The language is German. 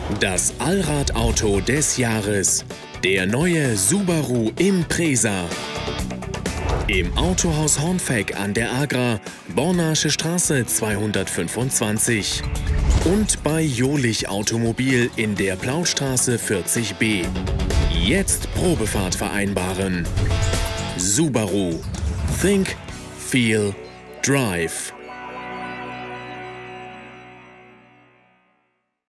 Das Allradauto des Jahres, der neue Subaru Impreza. Im Autohaus Hornfeck an der Agra, Bornasche Straße 225. Und bei Jolich Automobil in der Plautstraße 40b. Jetzt Probefahrt vereinbaren. Subaru. Think, Feel, Drive.